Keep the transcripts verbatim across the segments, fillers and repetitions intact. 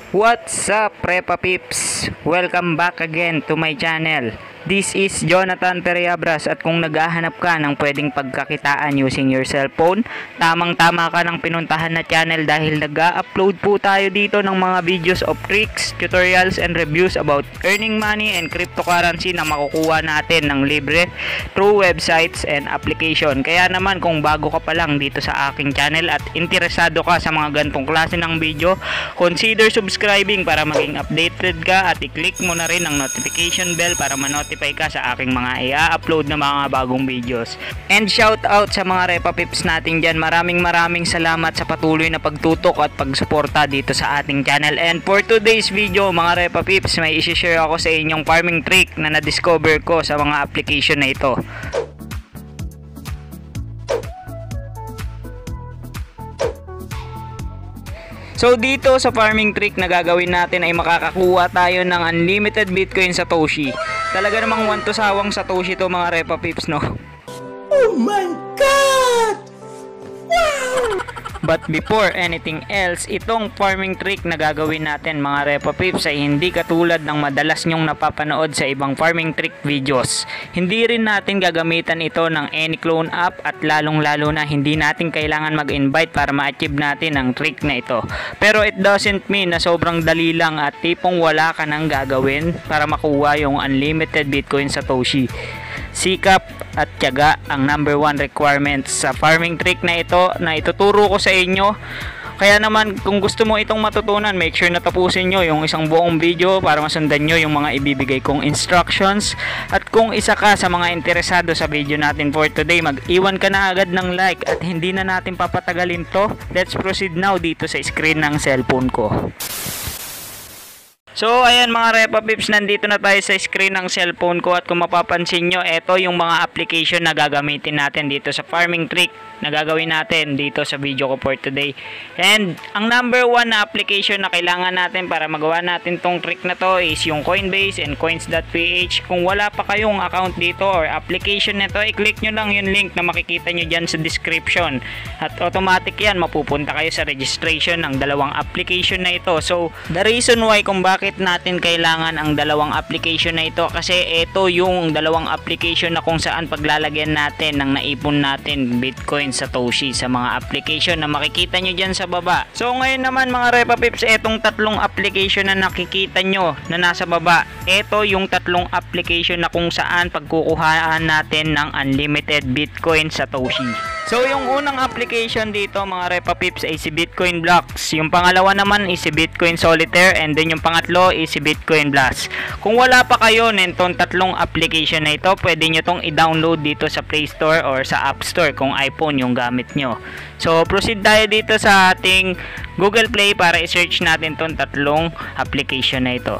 What's up, Prepa Pips? Welcome back again to my channel. This is Jonathan Periabras, at kung naghahanap ka ng pwedeng pagkakitaan using your cellphone, tamang-tama ka ng pinuntahan na channel dahil nag-upload po tayo dito ng mga videos of tricks, tutorials, and reviews about earning money and cryptocurrency na makukuha natin ng libre through websites and application. Kaya naman kung bago ka pa lang dito sa aking channel at interesado ka sa mga gantong klase ng video, consider subscribing para maging updated ka at i-click mo na rin ang notification bell para ma-notify ka sa aking mga i-upload na mga bagong videos. And shout out sa mga Repa Pips natin dyan. Maraming maraming salamat sa patuloy na pagtutok at pagsuporta dito sa ating channel. And for today's video mga Repa Pips, may isi-share ako sa inyong farming trick na na-discover ko sa mga application na ito. So dito sa farming trick na gagawin natin ay makakakuha tayo ng unlimited Bitcoin Satoshi. Talaga namang one to sawang Satoshi to mga Repa Pips, no? Oh my God! Wow! But before anything else, itong farming trick na gagawin natin mga Repa Pips ay hindi katulad ng madalas nyong napapanood sa ibang farming trick videos. Hindi rin natin gagamitan ito ng any clone app, at lalong lalo na hindi natin kailangan mag-invite para ma-achieve natin ang trick na ito. Pero it doesn't mean na sobrang dali lang at tipong wala ka nang gagawin para makuha yung unlimited Bitcoin Satoshi. Sikap at tiyaga ang number one requirements sa farming trick na ito na ituturo ko sa inyo. Kaya naman kung gusto mo itong matutunan, make sure na tapusin nyo yung isang buong video para masundan nyo yung mga ibibigay kong instructions. At kung isa ka sa mga interesado sa video natin for today, mag-iwan ka na agad ng like at hindi na natin papatagalin to. Let's proceed now dito sa screen ng cellphone ko. So ayan mga Repa Pips, nandito na tayo sa screen ng cellphone ko, at kung mapapansin nyo, ito yung mga application na gagamitin natin dito sa farming trick na gagawin natin dito sa video ko for today. And ang number one na application na kailangan natin para magawa natin tong trick na to is yung Coinbase and coins dot p h. Kung wala pa kayong account dito or application nito, i-click nyo lang yung link na makikita nyo dyan sa description, at automatic yan mapupunta kayo sa registration ng dalawang application na ito. So the reason why kung bakit natin kailangan ang dalawang application na ito, kasi ito yung dalawang application na kung saan paglalagyan natin ng naipon natin Bitcoin Satoshi sa mga application na makikita nyo dyan sa baba. So ngayon naman mga Repa Pips, etong tatlong application na nakikita nyo na nasa baba, ito yung tatlong application na kung saan pagkukuhaan natin ng unlimited Bitcoin Satoshi. So yung unang application dito mga Repa Pips ay si Bitcoin Blocks. Yung pangalawa naman is si Bitcoin Solitaire, and then yung pangatlo is si Bitcoin Blast. Kung wala pa kayo nitong tatlong application na ito, pwede nyo tong i-download dito sa Play Store or sa App Store kung iPhone yung gamit nyo. So proceed tayo dito sa ating Google Play para i-search natin tong tatlong application na ito.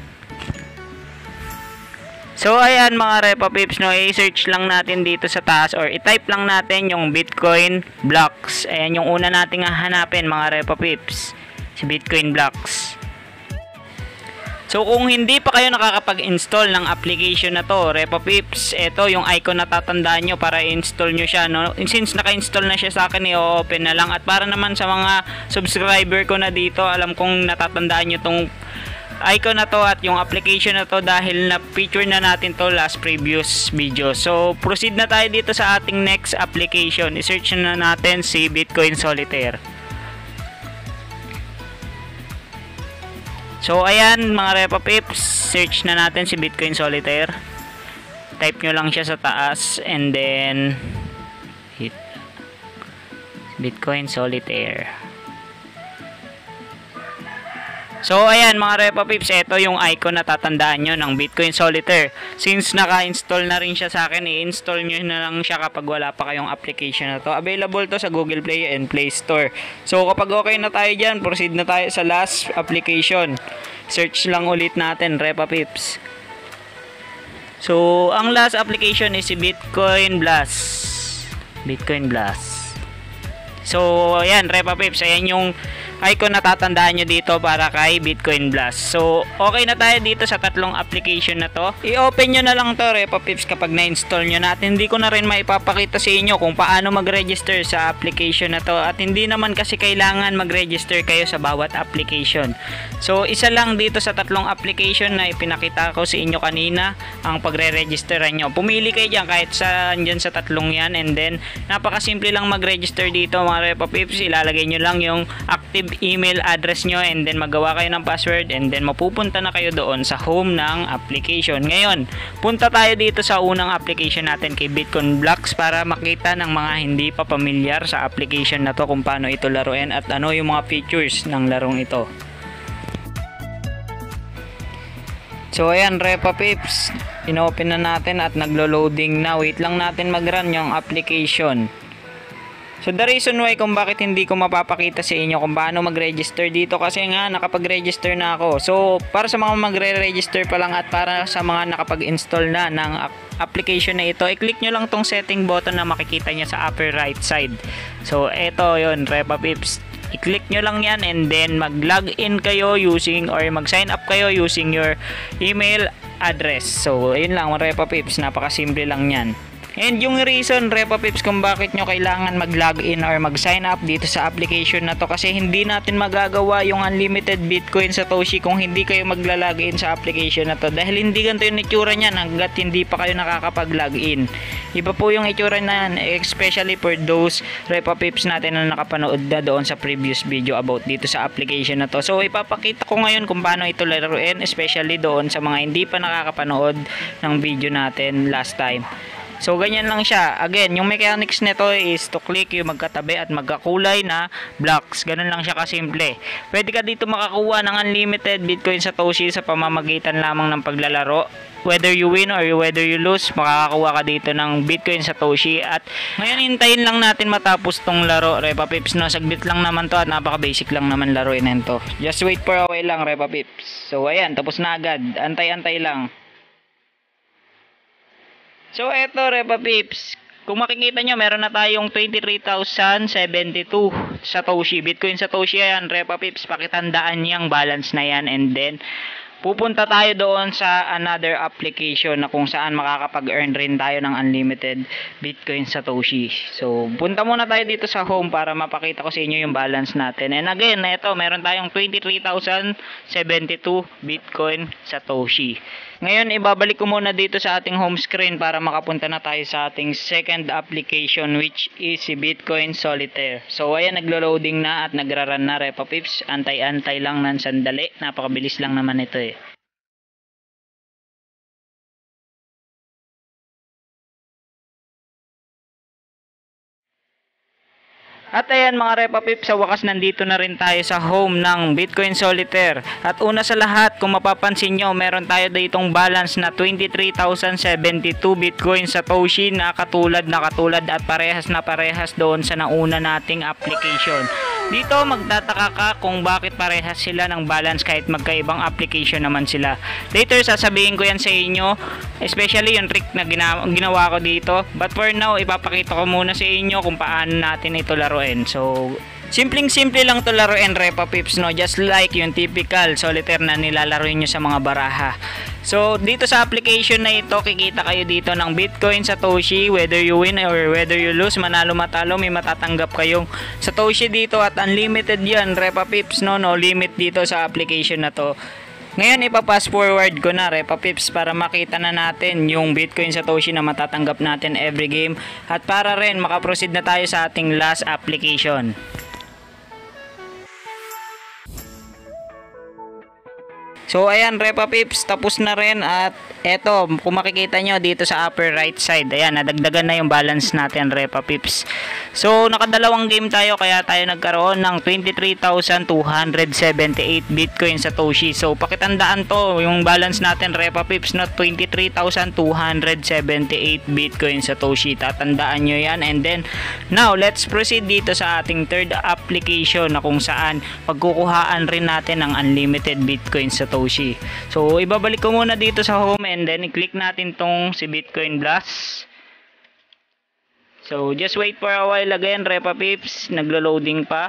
So ayan mga Repa Pips, no, i-search lang natin dito sa taas or i-type lang natin yung Bitcoin Blocks. Ayan yung una nating hahanapin mga Repa Pips, si Bitcoin Blocks. So kung hindi pa kayo nakakapag-install ng application na to Repa Pips, ito yung icon na tatandaan nyo para i-install nyo siya, no? Since naka-install na siya sa akin, i-open na lang. At para naman sa mga subscriber ko na dito, alam kong natatandaan nyo tong icon na to at yung application na to dahil na-feature na natin to last previous video. So proceed na tayo dito sa ating next application. I-search na natin si Bitcoin Solitaire. So ayan mga Repa Pips, search na natin si Bitcoin Solitaire. Type nyo lang siya sa taas and then hit Bitcoin Solitaire. So ayan mga Repa Pips, ito yung icon na tatandaan nyo ng Bitcoin Solitaire. Since naka-install na rin siya sa akin, i-install nyo na lang siya kapag wala pa kayong application na to. Available to sa Google Play and Play Store. So kapag okay na tayo dyan, proceed na tayo sa last application. Search lang ulit natin Repa Pips. So ang last application is si Bitcoin Blast. Bitcoin Blast. So, ayan, Repa Pips, ayan yung icon na tatandaan nyo dito para kay Bitcoin Blast. So, okay na tayo dito sa tatlong application na to. I-open nyo na lang to, Repa Pips, kapag na-install nyo na. At hindi ko na rin maipapakita sa inyo kung paano mag-register sa application na to. At hindi naman kasi kailangan mag-register kayo sa bawat application. So, isa lang dito sa tatlong application na ipinakita ko sa inyo kanina ang pagre-registeran nyo. Pumili kayo dyan kahit saan dyan sa tatlong yan. And then, napakasimple lang mag-register dito, mga Repa Pips. Ilalagay nyo lang yung active email address nyo and then magawa kayo ng password and then mapupunta na kayo doon sa home ng application. Ngayon, punta tayo dito sa unang application natin kay Bitcoin Blocks para makita ng mga hindi pa pamilyar sa application na to kung paano ito laruin at ano yung mga features ng larong ito. So ayan, Repa Pips, inopen na natin at naglo-loading na. Wait lang natin mag-run yung application. So the reason why kung bakit hindi ko mapapakita sa inyo kung paano mag-register dito kasi nga nakapag-register na ako. So para sa mga magre-register pa lang at para sa mga nakapag-install na ng application na ito, i-click nyo lang tong setting button na makikita nyo sa upper right side. So eto yun, Repa Pips. I-click nyo lang yan and then mag-login kayo using or mag-sign up kayo using your email address. So ayun lang, Repa Pips, napakasimple lang yan. And yung reason, Repa Pips, kung bakit nyo kailangan mag-login or mag-sign up dito sa application na to kasi hindi natin magagawa yung unlimited Bitcoin Satoshi kung hindi kayo magla-login sa application na to. Dahil hindi ganito yung itsura niyan hanggat hindi pa kayo nakakapag-login. Iba po yung itsura na yan, especially for those Repa Pips natin na nakapanood na doon sa previous video about dito sa application na to. So ipapakita ko ngayon kung paano ito laruin, especially doon sa mga hindi pa nakakapanood ng video natin last time. So ganyan lang siya. Again, yung mechanics nito is to click yung magkatabi at magkakulay na blocks. Ganun lang siya kasimple. Pwede ka dito makakuha ng unlimited Bitcoin Satoshi sa pamamagitan lamang ng paglalaro. Whether you win or whether you lose, makakakuha ka dito ng Bitcoin Satoshi. At ngayon hintayin lang natin matapos tong laro, Repa Pips, no? Saglit lang naman to at napaka basic lang naman laruin nito. Just wait for a while lang, Repa Pips. So ayan, tapos na agad. Antay-antay lang. So eto, Repa Pips, kung makikita nyo meron na tayong twenty-three thousand seventy-two Satoshi, Bitcoin Satoshi yan, Repa Pips. Pakitandaan niyang balance na yan and then pupunta tayo doon sa another application na kung saan makakapag-earn rin tayo ng unlimited Bitcoin Satoshi. So punta muna tayo dito sa home para mapakita ko sa inyo yung balance natin. And again, ito meron tayong twenty-three thousand seventy-two Bitcoin Satoshi. Ngayon, ibabalik ko muna dito sa ating home screen para makapunta na tayo sa ating second application which is si Bitcoin Solitaire. So, ayan, naglo-loading na at nagra-run na, Repa Pips. Antay-antay lang ng sandali. Napakabilis lang naman ito eh. At ayan mga Repa Pips, sa wakas nandito na rin tayo sa home ng Bitcoin Solitaire. At una sa lahat, kung mapapansin nyo, meron tayo ditong balance na twenty-three thousand seventy-two Bitcoin Satoshi na katulad na katulad at parehas na parehas doon sa nauna nating application. Dito magtataka ka kung bakit parehas sila ng balance kahit magkaibang application naman sila. Later sasabihin ko yan sa inyo, especially yung trick na ginawa, ginawa ko dito. But for now, ipapakita ko muna sa inyo kung paano natin ito laruin. So, simpleng-simple lang to laruin, Repa Pips, no? Just like yung typical solitaire na nilalaruin nyo sa mga baraha. So, dito sa application na ito, kikita kayo dito ng Bitcoin Satoshi. Whether you win or whether you lose, manalo matalo, may matatanggap kayong Satoshi dito at unlimited yan, Repa Pips, no? No limit dito sa application na to. Ngayon, ipapass forward ko na, Repa Pips, para makita na natin yung Bitcoin Satoshi na matatanggap natin every game. At para rin, makaproceed na tayo sa ating last application. So ayan, Repa Pips, tapos na rin at eto, kung makikita nyo dito sa upper right side, ayan, nadagdagan na yung balance natin, Repa Pips. So nakadalawang game tayo kaya tayo nagkaroon ng twenty-three thousand two hundred seventy-eight Bitcoin Satoshi. So pakitandaan to, yung balance natin, Repa Pips, na twenty-three thousand two hundred seventy-eight Bitcoin Satoshi. Tatandaan nyo yan. And then now let's proceed dito sa ating third application na kung saan pagkukuhaan rin natin ng unlimited Bitcoin Satoshi. So ibabalik ko muna dito sa home and then i-click natin tong si Bitcoin Blast. So, just wait for a while again, Repa Pips. Naglo-loading pa.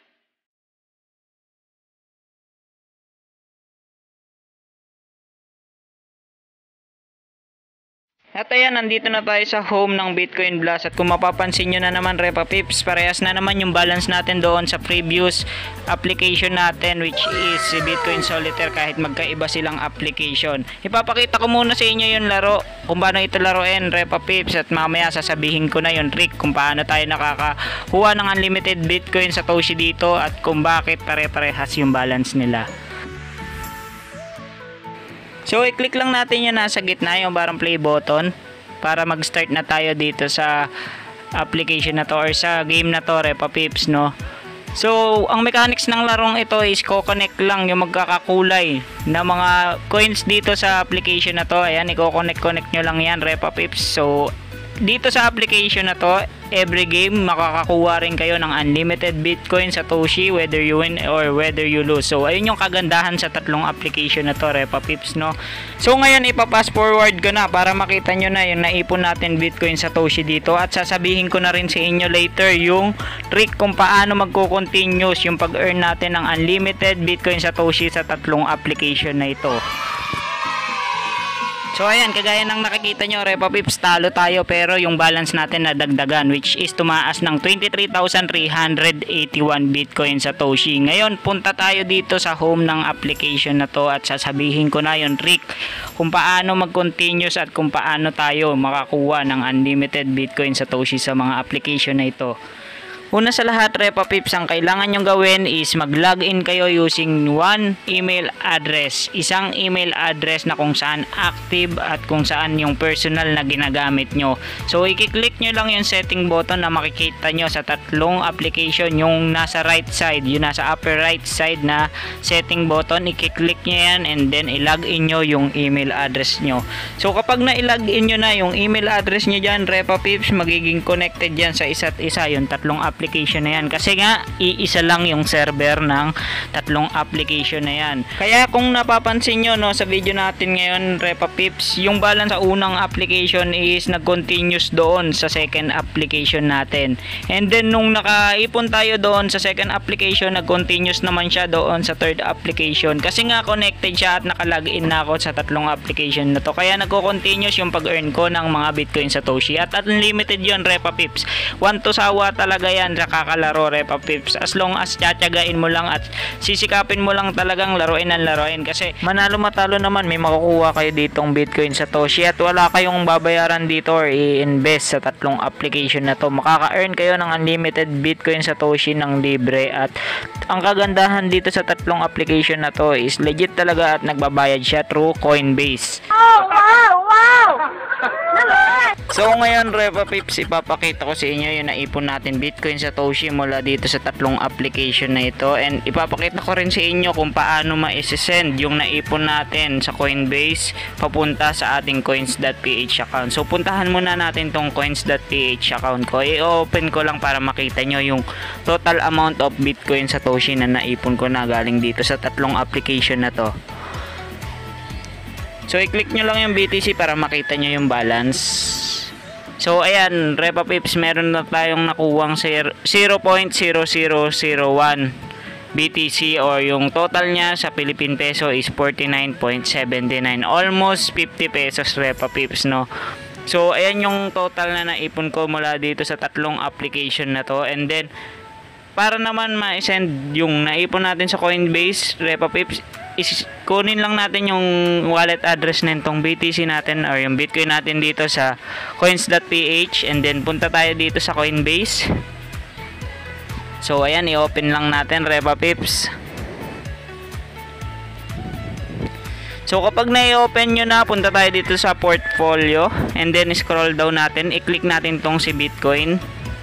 At ayan, nandito na tayo sa home ng Bitcoin Blast. At kung mapapansin nyo na naman, Repa Pips, parehas na naman yung balance natin doon sa previous application natin, which is Bitcoin Solitaire, kahit magkaiba silang application. Ipapakita ko muna sa inyo yung laro, kung paano ito laruin, Repa Pips, at mamaya sasabihin ko na yung trick kung paano tayo nakakakuha ng unlimited Bitcoin Satoshi dito at kung bakit pare-parehas yung balance nila. So, i-click lang natin yung nasa gitna, yung parang play button, para mag-start na tayo dito sa application na to or sa game na to, Repa Pips, no? So, ang mechanics ng larong ito is ko-connect lang yung magkakakulay na mga coins dito sa application na to. Ayan, i-connect-connect nyo lang yan, Repa Pips. So, dito sa application na to, every game makakakuha rin kayo ng unlimited Bitcoin Satoshi, whether you win or whether you lose. So ayun yung kagandahan sa tatlong application na to, Repa Pips, no? So ngayon ipa-fast forward ko na para makita nyo na yung naipon natin Bitcoin Satoshi dito, at sasabihin ko na rin sa inyo later yung trick kung paano magko-continuous yung pag-earn natin ng unlimited Bitcoin Satoshi sa tatlong application na ito. So ayan, kagaya ng nakikita nyo, Repa Pips, talo tayo pero yung balance natin nadagdagan, which is tumaas ng twenty-three thousand three hundred eighty-one Bitcoin Satoshi. Ngayon, punta tayo dito sa home ng application na to at sasabihin ko na yung trick kung paano mag-continuous at kung paano tayo makakuha ng unlimited Bitcoin Satoshi sa mga application na ito. Una sa lahat, Repa Pips, ang kailangan nyong gawin is mag-login kayo using one email address. Isang email address na kung saan active at kung saan yung personal na ginagamit nyo. So, i-click nyo lang yung setting button na makikita nyo sa tatlong application. Yung nasa right side, yung nasa upper right side na setting button, i-click nyo yan and then i-login nyo yung email address nyo. So, kapag na-login nyo na yung email address nyo dyan, Repa Pips, magiging connected yan sa isa't isa yung tatlong application. application na yan kasi nga iisa lang yung server ng tatlong application na yan. Kaya kung napapansin nyo, no, sa video natin ngayon, Repa Pips, yung balance sa unang application is nag-continuous doon sa second application natin, and then nung nakaipon tayo doon sa second application, nag-continuous naman siya doon sa third application kasi nga connected siya at nakalagin na ako sa tatlong application na to, kaya nagko-continuous yung pag-earn ko ng mga Bitcoin Satoshi at unlimited yun, Repa Pips. One to sawa talaga yan sa kakalaro, Repa Pips, as long as tsatsagain mo lang at sisikapin mo lang talagang laruin ang laruin kasi manalo matalo naman may makukuha kayo ditong Bitcoin Satoshi at wala kayong babayaran dito or i-invest sa tatlong application na to. Makaka-earn kayo ng unlimited Bitcoin Satoshi ng libre at ang kagandahan dito sa tatlong application na to is legit talaga at nagbabayad siya through Coinbase. Oh, wow, wow! So ngayon, Repa Pips, ipapakita ko sa inyo yung naipon natin Bitcoin Satoshi mula dito sa tatlong application na ito, and ipapakita ko rin sa inyo kung paano ma-send yung naipon natin sa Coinbase papunta sa ating coins.ph account. So puntahan muna natin tong coins.ph account ko. I-open ko lang para makita nyo yung total amount of Bitcoin Satoshi na naipon ko na galing dito sa tatlong application na to. So i-click nyo lang yung B T C para makita nyo yung balance. So ayan, Repa Pips, meron na tayong nakuwang zero point zero zero zero one B T C, or yung total niya sa Philippine peso is forty-nine point seven nine, almost fifty pesos, Repa Pips, no? So ayan yung total na naipon ko mula dito sa tatlong application na to, and then para naman ma-send yung naipon natin sa Coinbase, Repa Pips, is kunin lang natin yung wallet address nitong B T C natin or yung Bitcoin natin dito sa coins.ph, and then punta tayo dito sa Coinbase. So ayan, i-open lang natin, Repa Pips. So kapag na-i-open nyo na, punta tayo dito sa portfolio and then scroll down natin, i-click natin tong si Bitcoin.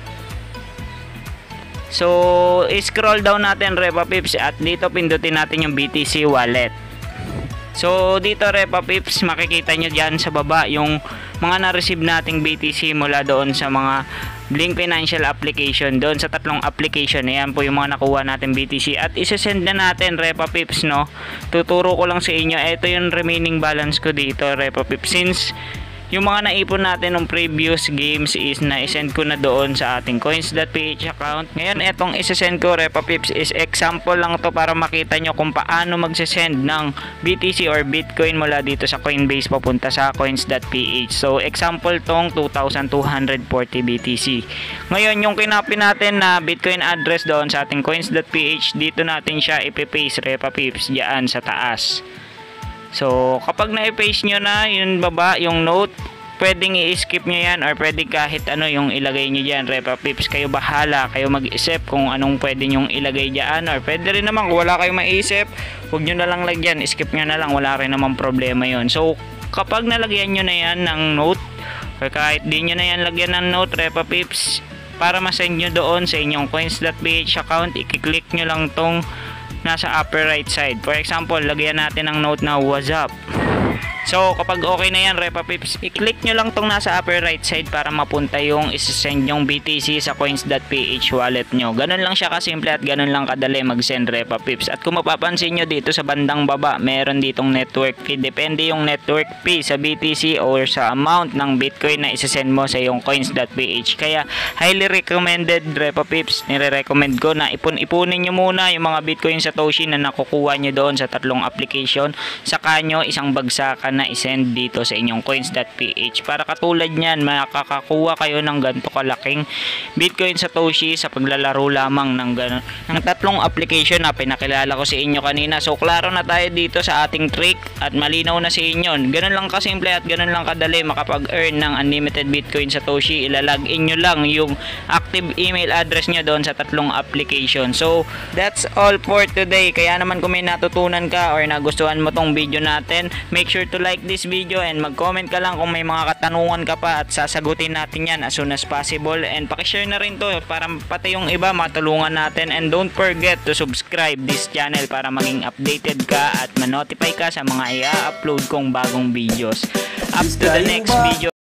So, scroll down natin, Repa Pips, at dito pindutin natin yung B T C wallet. So, dito, Repa Pips, makikita nyo dyan sa baba yung mga na-receive nating B T C mula doon sa mga Blink Financial application, doon sa tatlong application. Ayan po yung mga nakuha natin B T C at isa-send na natin, Repa Pips, no? Tuturo ko lang sa inyo, ito yung remaining balance ko dito, Repa Pips, since yung mga naipon natin ng previous games is na-send ko na doon sa ating coins.ph account. Ngayon, etong isa-send ko, Repa Pips, is example lang to para makita nyo kung paano magsisend ng B T C or Bitcoin mula dito sa Coinbase papunta sa coins.ph. So, example tong two thousand two hundred forty B T C. Ngayon, yung kinopy natin na Bitcoin address doon sa ating coins.ph, dito natin siya ipipaste, Repa Pips, diyan sa taas. So, kapag na-paste nyo na yung baba, yung note, pwedeng i-skip nyo yan or pwede kahit ano yung ilagay nyo dyan, Repa Pips. Kayo bahala, kayo mag-isip kung anong pwede nyong ilagay dyan, or pwede rin naman kung wala kayong maisip, huwag nyo na lang lagyan, skip nyo na lang, wala rin naman problema yon. So, kapag nalagyan nyo na yan ng note, or kahit di nyo na yan lagyan ng note, Repa Pips, para masend nyo doon sa inyong coins.ph account, i-click nyo lang tong nasa upper right side. For example, lagyan natin ng note na what's up. So, kapag okay na yan, Repa Pips, i-click nyo lang tong nasa upper right side para mapunta yung isasend yung B T C sa coins.ph wallet nyo. Ganun lang siya kasimple at ganun lang kadali mag-send, Repa Pips. At kung mapapansin nyo dito sa bandang baba, meron ditong network fee. Depende yung network fee sa B T C or sa amount ng Bitcoin na isasend mo sa yung coins.ph. Kaya, highly recommended, Repa Pips. Nire-recommend ko na ipon-ipunin nyo muna yung mga Bitcoin Satoshi na nakukuha nyo doon sa tatlong application. Saka nyo isang bagsakan na isend dito sa inyong coins.ph para katulad nyan makakakuha kayo ng ganito kalaking Bitcoin Satoshi sa paglalaro lamang ng, gano, ng tatlong application na pinakilala ko sa inyo kanina. So klaro na tayo dito sa ating trick at malinaw na sa inyo. Ganun lang kasimple at ganun lang kadali makapag-earn ng unlimited Bitcoin Satoshi. Ilalagin nyo lang yung active email address nyo doon sa tatlong application. So that's all for today. Kaya naman kung may natutunan ka or nagustuhan mo tong video natin, make sure to like this video and mag-comment ka lang kung may mga katanungan ka pa at sasagutin natin yan as soon as possible, and pakishare na rin to para pati yung iba matulungan natin, and don't forget to subscribe this channel para maging updated ka at ma-notify ka sa mga i-upload kong bagong videos. Up to the next video.